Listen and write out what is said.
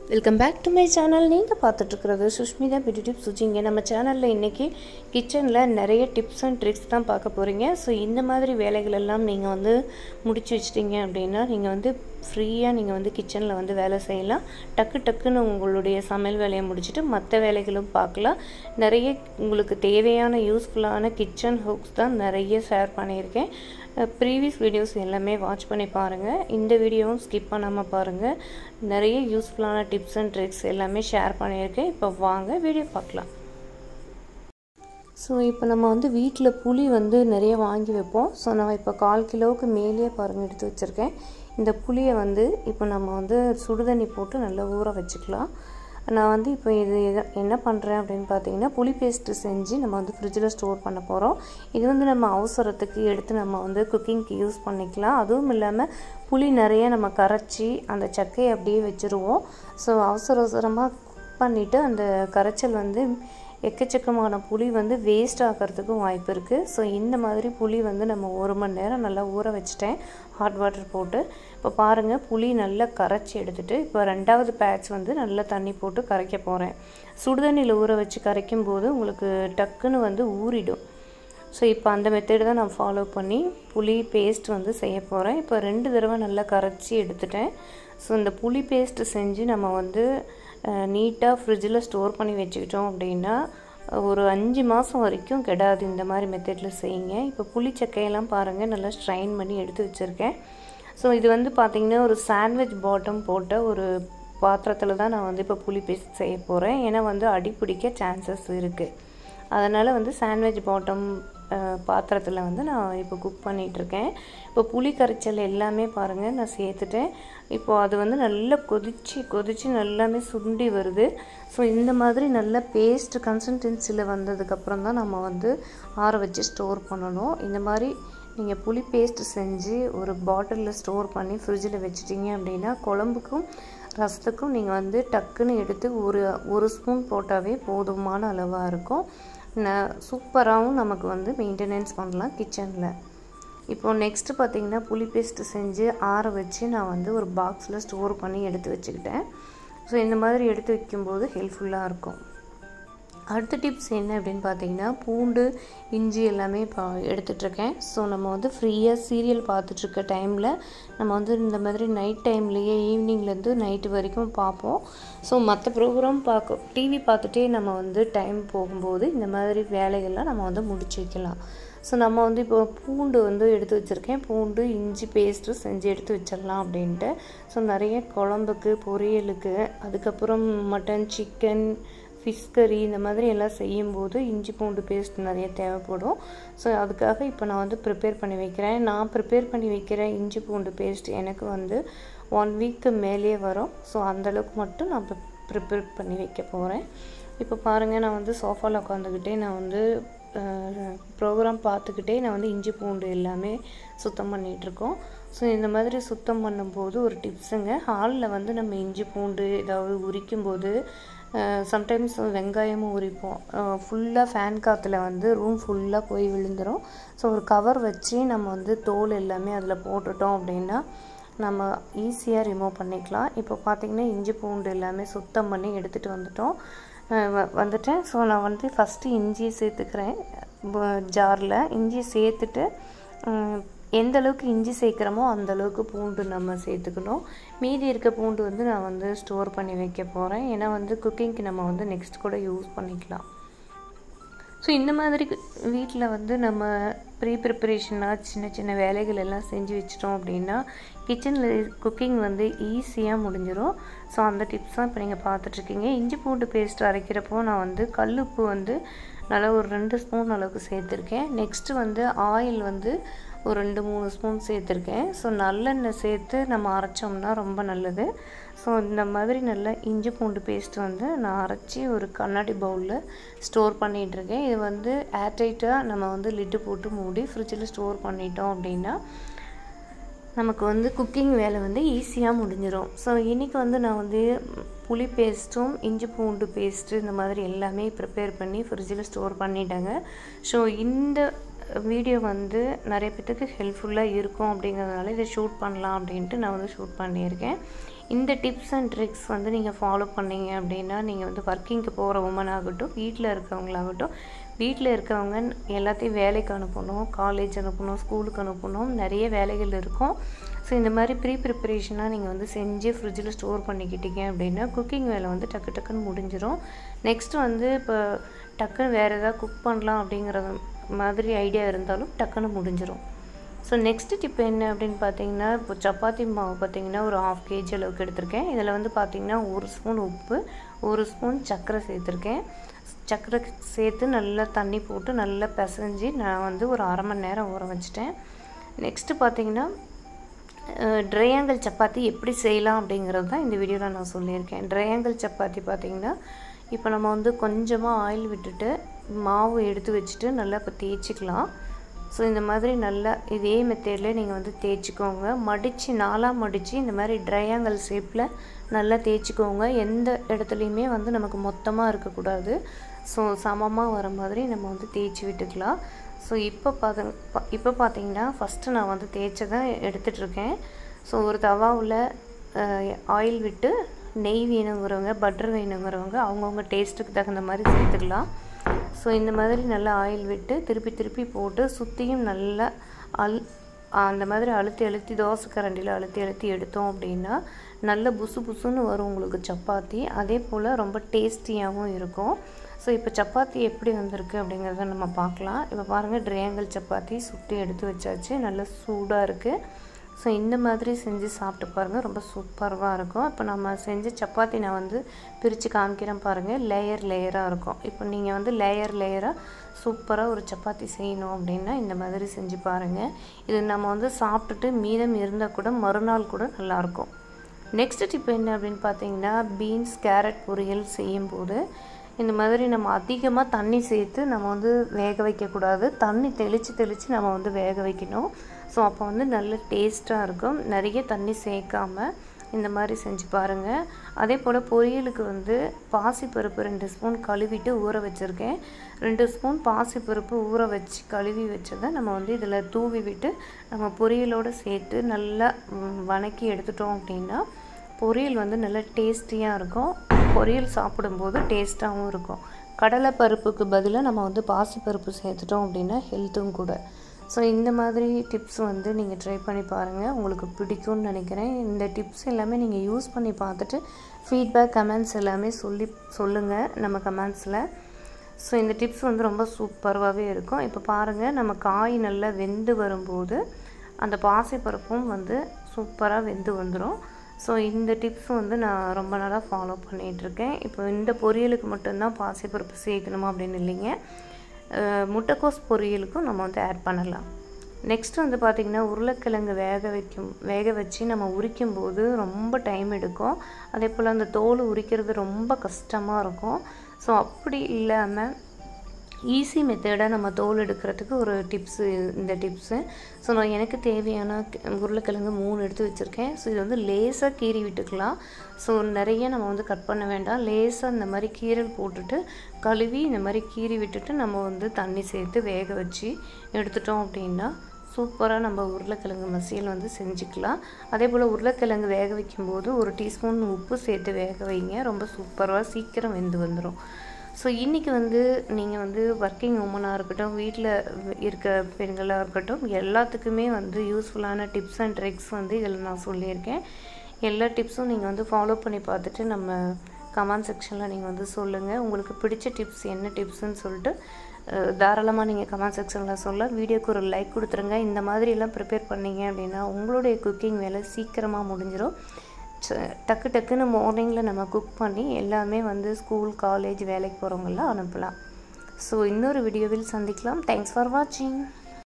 Welcome back to my channel. நீங்கள் பார்த்துட்ருக்கிறது Sushmita beauty tips சுஜிங்க. நம்ம சேனலில் இன்றைக்கி கிச்சனில் நிறைய டிப்ஸ் அண்ட் ட்ரிக்ஸ் தான் பார்க்க போகிறீங்க. ஸோ இந்த மாதிரி வேலைகள் எல்லாம் நீங்கள் வந்து முடிச்சு வச்சிட்டிங்க அப்படின்னா நீங்கள் வந்து ஃப்ரீயாக நீங்கள் வந்து கிச்சனில் வந்து வேலை செய்யலாம். டக்குன்னு உங்களுடைய சமையல் வேலையை முடிச்சுட்டு மற்ற வேலைகளும் பார்க்கலாம். நிறைய உங்களுக்கு தேவையான யூஸ்ஃபுல்லான கிச்சன் ஹுக்ஸ் தான் நிறைய ஷேர் பண்ணியிருக்கேன். ப்ரீவியஸ் வீடியோஸ் எல்லாமே வாட்ச் பண்ணி பாருங்கள். இந்த வீடியோவும் ஸ்கிப் பண்ணாமல் பாருங்கள். நிறைய யூஸ்ஃபுல்லான டிப்ஸ் அண்ட் ட்ரிக்ஸ் எல்லாமே ஷேர் பண்ணியிருக்கேன். இப்போ வாங்க வீடியோ பார்க்கலாம். ஸோ இப்போ நம்ம வந்து வீட்டில் புளி வந்து நிறைய வாங்கி வைப்போம். ஸோ நான் இப்போ 1/4 கிலோவுக்கு மேலேயே பாருங்கள் எடுத்து வச்சுருக்கேன். இந்த புளியை வந்து இப்போ நம்ம வந்து சுடுதண்ணி போட்டு நல்லா ஊற வச்சுக்கலாம். நான் வந்து இப்போ இது என்ன பண்ணுறேன் அப்படின்னு பார்த்தீங்கன்னா, புளி பேஸ்ட்டு செஞ்சு நம்ம வந்து ஃப்ரிட்ஜில் ஸ்டோர் பண்ண போகிறோம். இது வந்து நம்ம அவசரத்துக்கு எடுத்து நம்ம வந்து குக்கிங்க்கு யூஸ் பண்ணிக்கலாம். அதுவும் இல்லாமல் புளி நிறைய நம்ம கரைச்சி அந்த சக்கையை அப்படியே வச்சுருவோம். ஸோ அவசரமாக குக் பண்ணிவிட்டு அந்த கரைச்சல் வந்து எக்கச்சக்கமான புளி வந்து வேஸ்ட் ஆகிறதுக்கும் வாய்ப்பு இருக்குது. ஸோ இந்த மாதிரி புளி வந்து நம்ம 1 மணி நேரம் நல்லா ஊற வச்சுட்டேன் ஹாட் வாட்டர் போட்டு. இப்போ பாருங்கள், புளி நல்லா கரைச்சி எடுத்துகிட்டு இப்போ 2வது பேட்ச் வந்து நல்லா தண்ணி போட்டு கரைக்க போகிறேன். சுடுதண்ணியில் ஊற வச்சு கரைக்கும் போது உங்களுக்கு டக்குன்னு வந்து ஊறிடும். ஸோ இப்போ அந்த மெத்தேடு தான் நான் ஃபாலோ பண்ணி புளி பேஸ்ட் வந்து செய்ய போகிறேன். இப்போ 2 தடவை நல்லா கரைச்சி எடுத்துட்டேன். ஸோ இந்த புளி பேஸ்ட்டு செஞ்சு நம்ம வந்து நீட்டாக ஃப்ரிட்ஜில் ஸ்டோர் பண்ணி வச்சுக்கிட்டோம் அப்படின்னா ஒரு 5 மாதம் வரைக்கும் கெடாது. இந்த மாதிரி மெத்தடில் செய்யுங்க. இப்போ புளி சக்கையெல்லாம் பாருங்கள் நல்லா ஸ்ட்ரைன் பண்ணி எடுத்து வச்சுருக்கேன். ஸோ இது வந்து பார்த்திங்கன்னா ஒரு சாண்ட்விச் பாட்டம் போட்ட ஒரு பாத்திரத்தில் தான் நான் வந்து இப்போ புளி பேஸ்ட் செய்ய போகிறேன். ஏன்னா வந்து அடி பிடிக்க சான்சஸ் இருக்குது. அதனால் வந்து சாண்ட்விச் பாட்டம் பாத்திரத்தில் வந்து நான் இப்போ குக் பண்ணிகிட்ருக்கேன். இப்போ புளி கரைச்சல் எல்லாமே பாருங்கள் நான் சேர்த்துட்டேன். இப்போது அது வந்து நல்லா கொதித்து நல்லாமே சுண்டி வருது. ஸோ இந்த மாதிரி நல்ல பேஸ்ட் கன்சிஸ்டன்சியில் வந்ததுக்கப்புறம் தான் நம்ம வந்து ஆற வச்சு ஸ்டோர் பண்ணணும். இந்த மாதிரி நீங்கள் புளி பேஸ்ட் செஞ்சு ஒரு பாட்டிலில் ஸ்டோர் பண்ணி ஃப்ரிட்ஜில் வச்சிட்டிங்க அப்படின்னா குழம்புக்கும் ரசத்துக்கும் நீங்கள் வந்து டக்குன்னு எடுத்து ஒரு ஸ்பூன் போட்டாவே போதுமான அளவாக இருக்கும். சூப்பராகவும் நமக்கு வந்து மெயின்டெனன்ஸ் பண்ணலாம் கிச்சனில். இப்போது நெக்ஸ்ட்டு பார்த்திங்கன்னா புளி பேஸ்ட்டு செஞ்சு ஆற வச்சு நான் வந்து ஒரு பாக்ஸில் ஸ்டோர் பண்ணி எடுத்து வச்சுக்கிட்டேன். ஸோ இந்த மாதிரி எடுத்து வைக்கும்போது ஹெல்ப்ஃபுல்லாக இருக்கும். அடுத்த டிப்ஸ் என்ன அப்படின்னு பார்த்தீங்கன்னா, பூண்டு இஞ்சி எல்லாமே எடுத்துகிட்ருக்கேன். ஸோ நம்ம வந்து ஃப்ரீயாக சீரியல் பார்த்துட்ருக்க டைமில் நம்ம வந்து இந்த மாதிரி நைட் டைம்லேயே ஈவினிங்லேருந்து நைட்டு வரைக்கும் பார்ப்போம். ஸோ மற்ற ப்ரோக்ராம் டிவி பார்த்துட்டே நம்ம வந்து டைம் போகும்போது இந்த மாதிரி வேலைகள்லாம் நம்ம வந்து முடிச்சு வைக்கலாம். ஸோ நம்ம வந்து இப்போ பூண்டு வந்து எடுத்து வச்சுருக்கேன். பூண்டு இஞ்சி பேஸ்ட்டு செஞ்சு எடுத்து வச்சிடலாம் அப்படின்ட்டு. ஸோ நிறைய குழம்புக்கு பொரியலுக்கு அதுக்கப்புறம் மட்டன் சிக்கன் ஃபிஷ் கறி இந்த மாதிரி எல்லாம் செய்யும்போது இஞ்சி பூண்டு பேஸ்ட் நிறைய தேவைப்படும். ஸோ அதுக்காக இப்போ நான் வந்து ப்ரிப்பேர் பண்ணி வைக்கிறேன். நான் ப்ரிப்பேர் பண்ணி வைக்கிற இஞ்சி பூண்டு பேஸ்ட் எனக்கு வந்து 1 வீக்கு மேலேயே வரும். ஸோ அந்தளவுக்கு மட்டும் நான் ப்ரிப்பேர் பண்ணி வைக்க போகிறேன். இப்போ பாருங்கள், நான் வந்து சோஃபாவில் உட்காந்துக்கிட்டே நான் வந்து ப்ரோக்ராம் பார்த்துக்கிட்டே நான் வந்து இஞ்சி பூண்டு எல்லாமே சுத்தம் பண்ணிகிட்ருக்கோம். ஸோ இந்த மாதிரி சுத்தம் பண்ணும்போது ஒரு டிப்ஸுங்க, ஹாலில் வந்து நம்ம இஞ்சி பூண்டு ஏதாவது உரிக்கும்போது சம்டைம்ஸ் வெங்காயமும் உரிப்போம். ஃபுல்லாக ஃபேன் காற்றுல வந்து ரூம் ஃபுல்லாக போய் விழுந்துடும். ஸோ ஒரு கவர் வச்சு நம்ம வந்து தோல் எல்லாமே அதில் போட்டுட்டோம் அப்படின்னா நம்ம ஈஸியாக ரிமூவ் பண்ணிக்கலாம். இப்போ பார்த்திங்கன்னா இஞ்சி பூண்டு எல்லாமே சுத்தம் பண்ணி எடுத்துகிட்டு வந்துட்டேன். ஸோ நான் வந்து ஃபஸ்ட்டு இஞ்சியை சேர்த்துக்கிறேன். ஜாரில் இஞ்சியை சேர்த்துட்டு எந்த அளவுக்கு இஞ்சி சேர்க்குறோமோ அந்தளவுக்கு பூண்டு நம்ம சேர்த்துக்கணும். மீதி இருக்க பூண்டு வந்து நான் வந்து ஸ்டோர் பண்ணி வைக்க போகிறேன். ஏன்னா வந்து குக்கிங்க்கு நம்ம வந்து நெக்ஸ்ட் கூட யூஸ் பண்ணிக்கலாம். ஸோ இந்த மாதிரி வீட்டில் வந்து நம்ம ப்ரிப்பரேஷனாக சின்ன வேலைகள் எல்லாம் செஞ்சு வச்சிட்டோம் அப்படின்னா கிச்சனில் குக்கிங் வந்து ஈஸியாக முடிஞ்சிடும். ஸோ அந்த டிப்ஸ் தான் இப்போ நீங்கள் பார்த்துட்ருக்கீங்க. இஞ்சி பூண்டு பேஸ்ட் அரைக்கிறப்போ நான் வந்து கல்லுப்பு வந்து நல்லா ஒரு 2 ஸ்பூன் அளவுக்கு சேர்த்துருக்கேன். நெக்ஸ்ட்டு வந்து ஆயில் வந்து ஒரு 2-3 ஸ்பூன் சேர்த்துருக்கேன். ஸோ நல்லெண்ணெய் சேர்த்து நம்ம அரைச்சோம்னா ரொம்ப நல்லது. ஸோ இந்த மாதிரி நல்ல இஞ்சி பூண்டு பேஸ்ட் வந்து நான் அரைச்சி ஒரு கண்ணாடி பவுலில் ஸ்டோர் பண்ணிகிட்ருக்கேன். இது வந்து ஏர்டைட்டாக நம்ம வந்து லிட்டு போட்டு மூடி ஃப்ரிட்ஜில் ஸ்டோர் பண்ணிட்டோம் அப்படின்னா நமக்கு வந்து குக்கிங் வேலை வந்து ஈஸியாக முடிஞ்சிடும். ஸோ இன்றைக்கி வந்து நான் வந்து புளி பேஸ்ட்டும் இஞ்சி பூண்டு பேஸ்ட்டு இந்த மாதிரி எல்லாமே ப்ரிப்பேர் பண்ணி ஃப்ரிட்ஜில் ஸ்டோர் பண்ணிட்டேங்க. ஸோ இந்த வீடியோ வந்து நிறைய பேத்துக்கு ஹெல்ப்ஃபுல்லாக இருக்கும் அப்படிங்கிறதுனால இதை ஷூட் பண்ணலாம் அப்படின்ட்டு நான் வந்து ஷூட் பண்ணியிருக்கேன். இந்த டிப்ஸ் அண்ட் ட்ரிக்ஸ் வந்து நீங்கள் ஃபாலோ பண்ணீங்க அப்படின்னா நீங்கள் வந்து ஒர்க்கிங்க்கு போகிற உமன் ஆகட்டும், வீட்டில் இருக்கவங்களாகட்டும், வீட்டில் இருக்கவங்க எல்லாத்தையும் வேலைக்கு அனுப்பணும், காலேஜ் அனுப்பணும், ஸ்கூலுக்கு அனுப்பணும், நிறைய வேலைகள் இருக்கும். ஸோ இந்த மாதிரி ப்ரிப்பரேஷனாக நீங்கள் வந்து செஞ்சு ஃப்ரிட்ஜில் ஸ்டோர் பண்ணிக்கிட்டீங்க அப்படின்னா குக்கிங் வேலை வந்து டக்கு டக்குன்னு முடிஞ்சிடும். நெக்ஸ்ட்டு வந்து இப்போ டக்குன்னு வேறு எதாவது குக் பண்ணலாம் அப்படிங்கிற மாதிரி ஐடியா இருந்தாலும் டக்குன்னு முடிஞ்சிடும். ஸோ நெக்ஸ்ட்டு டிப் என்ன அப்படின்னு பார்த்தீங்கன்னா, இப்போ சப்பாத்தி மாவு பார்த்திங்கன்னா ஒரு 1/2 kg அளவுக்கு எடுத்திருக்கேன். இதில் வந்து பார்த்திங்கன்னா 1 ஸ்பூன் உப்பு, 1 ஸ்பூன் சர்க்கரை சேர்த்துருக்கேன். சர்க்கரை சேர்த்து நல்லா தண்ணி போட்டு நல்லா பிசைஞ்சு நான் வந்து ஒரு 1/2 மணி நேரம் ஊற வச்சிட்டேன். நெக்ஸ்ட்டு பார்த்திங்கன்னா ட்ரையாங்கிள் சப்பாத்தி எப்படி செய்யலாம் அப்படிங்கிறது தான் இந்த வீடியோவில் நான் சொல்லியிருக்கேன். ட்ரையாங்கிள் சப்பாத்தி பார்த்திங்கன்னா இப்போ நம்ம வந்து கொஞ்சமாக ஆயில் விட்டுட்டு மாவு எடுத்து வச்சுட்டு நல்லா இப்போ தேய்ச்சிக்கலாம். ஸோ இந்த மாதிரி நல்லா இதே மெத்தேடில் நீங்கள் வந்து தேய்ச்சிக்கோங்க. மடித்து 4ஆக மடித்து இந்த மாதிரி ட்ரையாங்கிள் ஷேப்பில் நல்லா தேய்ச்சிக்கோங்க. எந்த இடத்துலையுமே வந்து நமக்கு மொத்தமாக இருக்கக்கூடாது. ஸோ சமமாக வர மாதிரி நம்ம வந்து தேய்ச்சி விட்டுக்கலாம். ஸோ இப்போ பார்த்தீங்கன்னா ஃபஸ்ட்டு நான் வந்து தேய்ச்சதை எடுத்துகிட்ருக்கேன். ஸோ ஒரு தவாவில் ஆயில் விட்டு நெய் வேணுங்கிறவங்க, பட்டர் வேணுங்கிறவங்க அவங்கவுங்க டேஸ்ட்டுக்கு தகுந்த மாதிரி சேர்த்துக்கலாம். ஸோ இந்த மாதிரி நல்லா ஆயில் விட்டு திருப்பி போட்டு சுற்றியும் நல்லா அந்த மாதிரி அழுத்தி தோசை கரண்டியில் அழுத்தி எடுத்தோம் அப்படின்னா நல்ல புசுன்னு வரும் உங்களுக்கு சப்பாத்தி. அதே போல் ரொம்ப டேஸ்டியாகவும் இருக்கும். ஸோ இப்போ சப்பாத்தி எப்படி வந்திருக்கு அப்படிங்கிறத நம்ம பார்க்கலாம். இப்போ பாருங்கள், ட்ரையாங்கிள் சப்பாத்தி சுட்டு எடுத்து வச்சாச்சு, நல்லா சூடாக இருக்குது. ஸோ இந்த மாதிரி செஞ்சு சாப்பிட்டு பாருங்கள், ரொம்ப சூப்பராக இருக்கும். இப்போ நம்ம செஞ்ச சப்பாத்தி நான் வந்து பிரித்து காமிக்கிறேன் பாருங்கள், லேயராக இருக்கும். இப்போ நீங்கள் வந்து லேயராக சூப்பராக ஒரு சப்பாத்தி செய்யணும் அப்படின்னா இந்த மாதிரி செஞ்சு பாருங்கள். இது நம்ம வந்து சாப்பிட்டுட்டு மீதம் இருந்தால் கூட மறுநாள் கூட நல்லாயிருக்கும். நெக்ஸ்ட் டிப் என்ன அப்படின்னு பார்த்தீங்கன்னா, பீன்ஸ் கேரட் பொரியல் செய்யும்போது இந்த மாதிரி நம்ம அதிகமாக தண்ணி சேர்த்து நம்ம வந்து வேக வைக்கக்கூடாது. தண்ணி தெளித்து நம்ம வந்து வேக வைக்கணும். ஸோ அப்போ வந்து நல்ல டேஸ்ட்டாக இருக்கும். நிறைய தண்ணி சேர்க்காமல் இந்த மாதிரி செஞ்சு பாருங்கள். அதே போல் பொரியலுக்கு வந்து பாசிப்பருப்பு 2 ஸ்பூன் கழுவிட்டு ஊற வச்சுருக்கேன். 2 ஸ்பூன் பாசிப்பருப்பு ஊற வச்சு கழுவி வச்சதை நம்ம வந்து இதில் தூவி விட்டு நம்ம பொரியலோடு சேர்த்து நல்லா வணக்கி எடுத்துட்டோம் அப்படின்னா பொரியல் வந்து நல்லா டேஸ்டியாக இருக்கும். பொரியல் சாப்பிடும்போது டேஸ்ட்டாகவும் இருக்கும். கடலை பருப்புக்கு பதிலாக நம்ம வந்து பாசிப்பருப்பு சேர்த்துட்டோம் அப்படின்னா ஹெல்த்தும் கூட. ஸோ இந்த மாதிரி டிப்ஸ் வந்து நீங்கள் ட்ரை பண்ணி பாருங்கள், உங்களுக்கு பிடிக்கும்னு நினைக்கிறேன். இந்த டிப்ஸ் எல்லாமே நீங்கள் யூஸ் பண்ணி பார்த்துட்டு ஃபீட்பேக் கமெண்ட்ஸ் எல்லாமே சொல்லுங்கள் நம்ம கமெண்ட்ஸில். ஸோ இந்த டிப்ஸ் வந்து ரொம்ப சூப்பராகவே இருக்கும். இப்போ பாருங்கள், நம்ம காய் நல்லா வெந்து வரும்போது அந்த பாசிப்பருப்பும் வந்து சூப்பராக வெந்து வந்துடும். ஸோ இந்த டிப்ஸ் வந்து நான் ரொம்ப நாளாக ஃபாலோ பண்ணிகிட்ருக்கேன். இப்போ இந்த பொரியலுக்கு மட்டும்தான் பாசிப்பருப்பு சேர்க்கணுமா அப்படின்னு இல்லைங்க, முட்டைக்கோஸ் பொரியலுக்கும் நம்ம வந்து ஆட் பண்ணலாம். நெக்ஸ்ட்டு வந்து பார்த்திங்கன்னா உருளைக்கிழங்கு வேக வச்சு நம்ம உரிக்கும்போது ரொம்ப டைம் எடுக்கும். அதே போல் அந்த தோல் உரிக்கிறது ரொம்ப கஷ்டமாக இருக்கும். ஸோ அப்படி இல்லாமல் ஈஸி மெத்தடாக நம்ம தோல் எடுக்கிறதுக்கு ஒரு டிப்ஸு இந்த டிப்ஸு. ஸோ நான் எனக்கு தேவையான உருளைக்கிழங்கு 3 எடுத்து வச்சுருக்கேன். ஸோ இது வந்து லேசாக கீறி விட்டுக்கலாம். ஸோ நிறைய நம்ம வந்து கட் பண்ண வேண்டாம். லேசாக இந்த மாதிரி கீரல் போட்டுட்டு கழுவி இந்த மாதிரி கீறி விட்டுட்டு நம்ம வந்து தண்ணி சேர்த்து வேக வச்சு எடுத்துட்டோம் அப்படின்னா சூப்பராக நம்ம உருளைக்கிழங்கு மசியல் வந்து செஞ்சுக்கலாம். அதே போல் உருளைக்கிழங்கு வேக வைக்கும்போது 1 டீஸ்பூன் உப்பு சேர்த்து வேக வைங்க, ரொம்ப சூப்பராக சீக்கிரம் வெந்து வந்துடும். ஸோ இன்றைக்கி வந்து நீங்கள் வந்து ஒர்க்கிங் உமனாக இருக்கட்டும், வீட்டில் இருக்க பெண்களாக இருக்கட்டும், எல்லாத்துக்குமே வந்து யூஸ்ஃபுல்லான டிப்ஸ் அண்ட் ட்ரிக்ஸ் வந்து இதில் நான் சொல்லியிருக்கேன். எல்லா டிப்ஸும் நீங்கள் வந்து ஃபாலோ பண்ணி பார்த்துட்டு நம்ம கமெண்ட் செக்ஷனில் நீங்கள் வந்து சொல்லுங்கள். உங்களுக்கு பிடிச்ச டிப்ஸ் என்ன டிப்ஸுன்னு சொல்லிட்டு தாராளமாக நீங்கள் கமெண்ட் செக்ஷனில் சொல்ல. வீடியோக்கு ஒரு லைக் கொடுத்துருங்க. இந்த மாதிரியெல்லாம் ப்ரிப்பேர் பண்ணிங்க அப்படின்னா உங்களுடைய குக்கிங் வேலை சீக்கிரமாக முடிஞ்சிடும். டக்குன்னு மார்னிங்கில் நம்ம குக் பண்ணி எல்லாமே வந்து ஸ்கூல் காலேஜ் வேலைக்கு போகிறவங்களாம் அனுப்பலாம். ஸோ இன்னொரு வீடியோவில் சந்திக்கலாம். தேங்க்ஸ் ஃபார் வாட்சிங்.